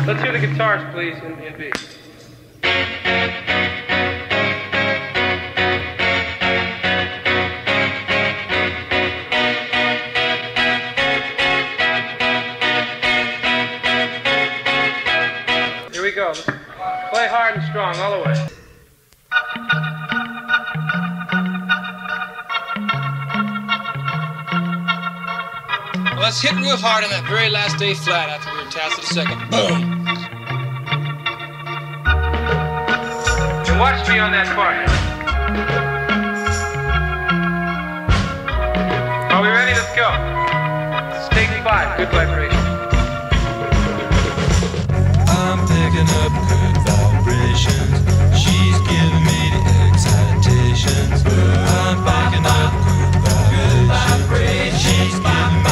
Let's hear the guitars, please, in B. Here we go. Let's play hard and strong all the way. Let's hit real hard on that very last A flat after we were tasked with a second. Boom! And watch me on that part. Are we ready? Let's go. Let's take 5. Good vibration. I'm picking up good vibrations. She's giving me the excitations. I'm picking up good vibrations. She's giving me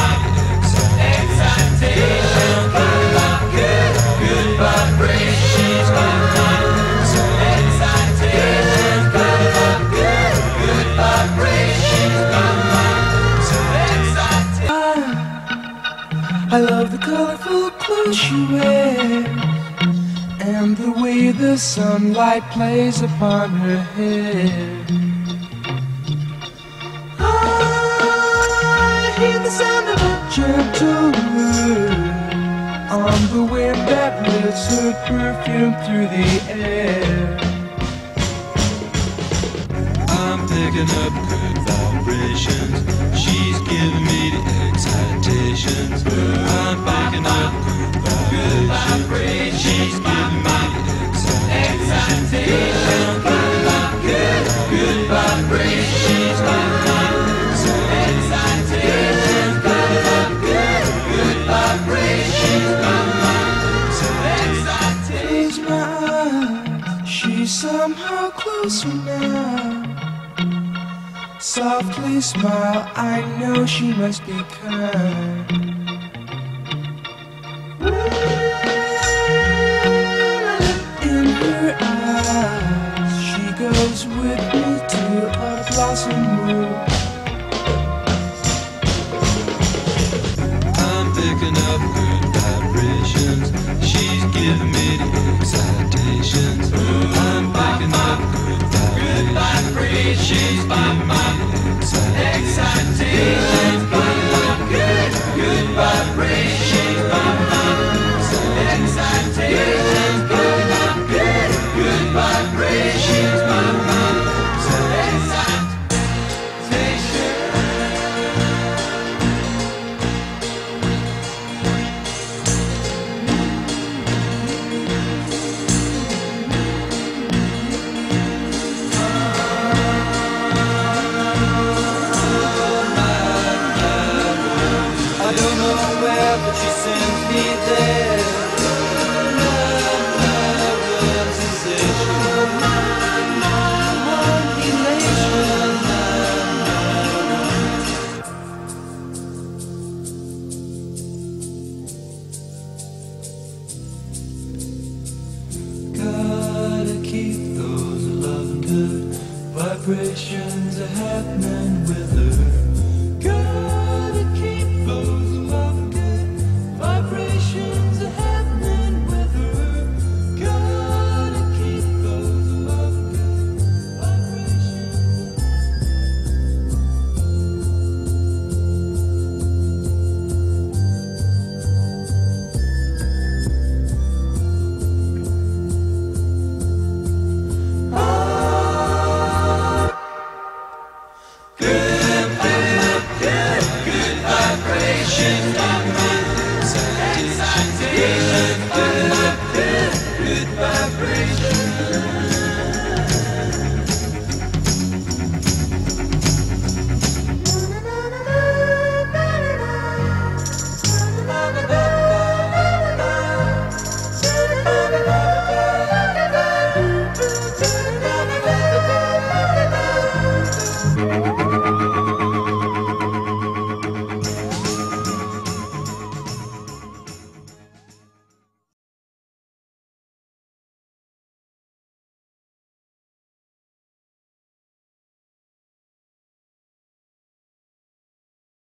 I love the colorful clothes she wears and the way the sunlight plays upon her hair. I hear the sound of a gentle word on the wind that lifts her perfume through the air. I'm picking up good vibrations. She's giving me the excitations. I'm picking up good vibrations. She's giving me the excitations. Good vibrations. She's giving me the excitations. Good vibrations. Close my eyes, she's somehow closer now. Softly smile, I know she must be kind. In her eyes, she goes with me to a blossom room. I'm picking up good vibrations. She's giving me the excitations. I'm picking up good vibrations. She's giving me the excitations. Good vibrations. Excitations. Good vibrations. Gotta keep those loving good vibrations happening.